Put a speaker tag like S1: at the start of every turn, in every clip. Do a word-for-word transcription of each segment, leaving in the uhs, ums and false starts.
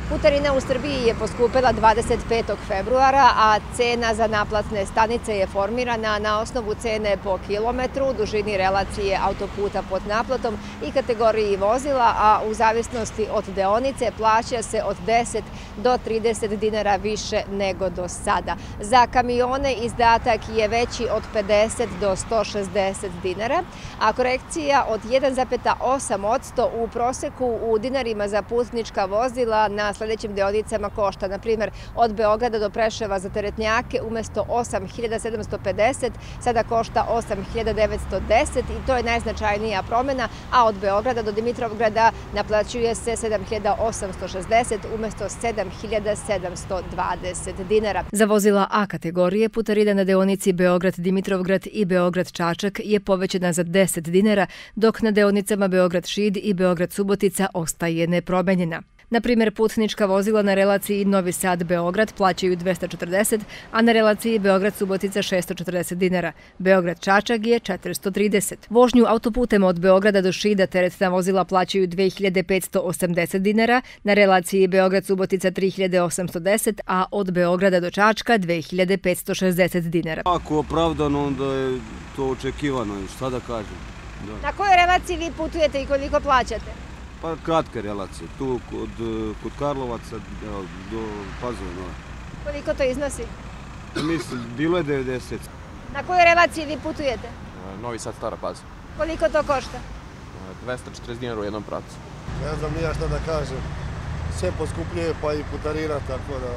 S1: Putarina u Srbiji je poskupela dvadeset petog februara, a cena za naplatne stanice je formirana na osnovu cene po kilometru, dužini relacije autoputa pod naplatom i kategoriji vozila, a u zavisnosti od deonice plaća se od deset do trideset dinara više nego do sada. Za kamione izdatak je veći od pedeset do sto šezdeset dinara, a korekcija od jedan zarez osam posto u proseku u dinarima za putnička vozila na sledećim deonicama košta. Na primjer, od Beograda do Preševa za teretnjake umesto osam hiljada sedamsto pedeset, sada košta osam hiljada devetsto deset i to je najznačajnija promena, a od Beograda do Dimitrovgrada naplaćuje se sedam hiljada osamsto šezdeset umesto sedam hiljada sedamsto dvadeset dinara. Za vozila A kategorije putarina na deonici Beograd-Dimitrovgrad i Beograd-Čačak je povećana za deset dinara, dok na deonicama Beograd-Šid i Beograd-Subotica ostaje nepromenjena. Na primjer, putnička vozila na relaciji Novi Sad-Beograd plaćaju dvesta četrdeset, a na relaciji Beograd-Subotica šessto četrdeset dinara. Beograd-Čačak je četiristo trideset. Vožnju autoputem od Beograda do Šida teretna vozila plaćaju dve hiljade petsto osamdeset dinara, na relaciji Beograd-Subotica tri hiljade osamsto deset, a od Beograda do Čačka dve hiljade petsto šezdeset dinara.
S2: Ako opravdano, onda je to očekivano, šta da kažem. Da.
S1: Na kojoj relaciji vi putujete i koliko plaćate?
S2: Pa kratke relacije, tu kod, kod Karlovaca do Pazova.
S1: Koliko to iznosi?
S2: Mislim, bilo je devedeset.
S1: Na kojoj relaciji vi putujete?
S3: Novi Sad, Stara Pazova.
S1: Koliko to košta?
S3: dvesta četrdeset dinara u jednom pravcu.
S4: Ne znam nija šta da kažem. Sve poskupljuje pa i putarina, tako da...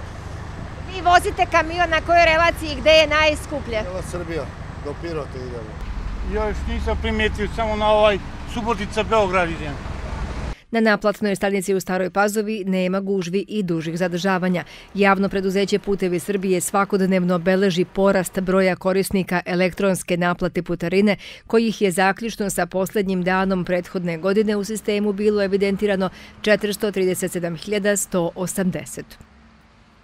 S1: Vi vozite kamion na kojoj relaciji gde je najskuplje?
S4: Jela Srbija, do Pirota idemo.
S5: Ja još nisam primetio, samo na ovaj Subotica-Beograd idem.
S1: Na naplatnoj stanici u Staroj Pazovi nema gužvi i dužih zadržavanja. Javno preduzeće Putevi Srbije svakodnevno beleži porast broja korisnika elektronske naplate putarine, kojih je zaključno sa poslednjim danom prethodne godine u sistemu bilo evidentirano četiristo trideset sedam hiljada sto osamdeset.